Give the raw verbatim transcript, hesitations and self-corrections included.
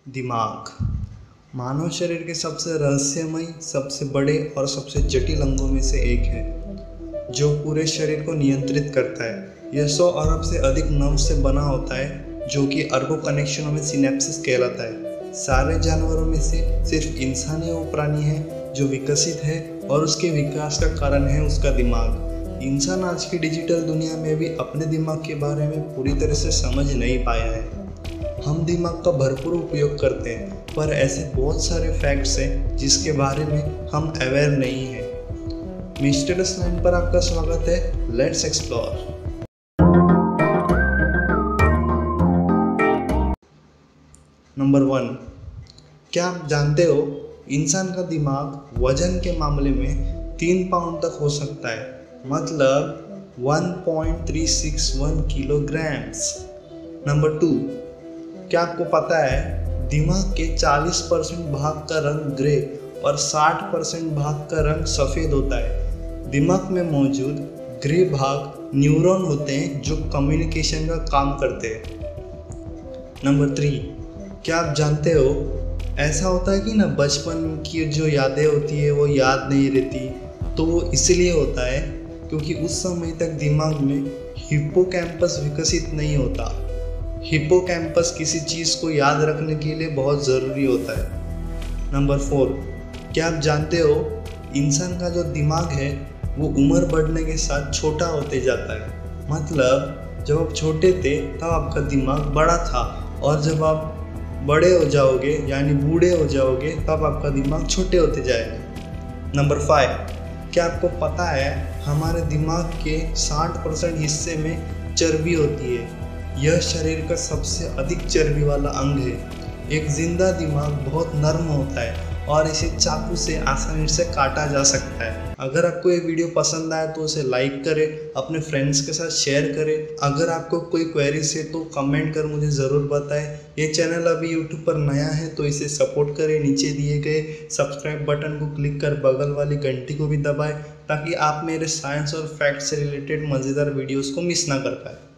दिमाग मानव शरीर के सबसे रहस्यमय, सबसे बड़े और सबसे जटिल अंगों में से एक है, जो पूरे शरीर को नियंत्रित करता है। यह सौ अरब से अधिक नर्व से बना होता है, जो कि अरबों कनेक्शनों में सिनेप्सिस कहलाता है। सारे जानवरों में से सिर्फ इंसान ही वो प्राणी है जो विकसित है, और उसके विकास का कारण है उसका दिमाग। इंसान आज की डिजिटल दुनिया में भी अपने दिमाग के बारे में पूरी तरह से समझ नहीं पाया है। हम दिमाग का भरपूर उपयोग करते हैं, पर ऐसे बहुत सारे फैक्ट्स हैं जिसके बारे में हम अवेयर नहीं हैं। मिस्टीरियस लैंड पर आपका स्वागत है। Let's explore. नंबर वन, क्या आप जानते हो इंसान का दिमाग वजन के मामले में तीन पाउंड तक हो सकता है, मतलब one point three six one kilograms. Number two, क्या आपको पता है दिमाग के चालीस परसेंट भाग का रंग ग्रे और साठ परसेंट भाग का रंग सफ़ेद होता है। दिमाग में मौजूद ग्रे भाग न्यूरॉन होते हैं जो कम्युनिकेशन का काम करते हैं। नंबर थ्री, क्या आप जानते हो ऐसा होता है कि ना बचपन की जो यादें होती है वो याद नहीं रहती, तो वो इसलिए होता है क्योंकि उस समय तक दिमाग में हिप्पोकैम्पस विकसित नहीं होता। हिप्पोकैम्पस किसी चीज़ को याद रखने के लिए बहुत ज़रूरी होता है। नंबर फोर, क्या आप जानते हो इंसान का जो दिमाग है वो उम्र बढ़ने के साथ छोटा होते जाता है। मतलब जब आप छोटे थे तब आपका दिमाग बड़ा था, और जब आप बड़े हो जाओगे यानी बूढ़े हो जाओगे तब आपका दिमाग छोटे होते जाएगा। नंबर फाइव, क्या आपको पता है हमारे दिमाग के साठ परसेंट हिस्से में चर्बी होती है। यह शरीर का सबसे अधिक चर्बी वाला अंग है। एक जिंदा दिमाग बहुत नर्म होता है और इसे चाकू से आसानी से काटा जा सकता है। अगर आपको ये वीडियो पसंद आए तो उसे लाइक करें, अपने फ्रेंड्स के साथ शेयर करें। अगर आपको कोई क्वेरीज है तो कमेंट कर मुझे ज़रूर बताएं। ये चैनल अभी यूट्यूब पर नया है तो इसे सपोर्ट करें। नीचे दिए गए सब्सक्राइब बटन को क्लिक कर बगल वाली घंटी को भी दबाएं, ताकि आप मेरे साइंस और फैक्ट से रिलेटेड मज़ेदार वीडियोज़ को मिस ना कर पाए।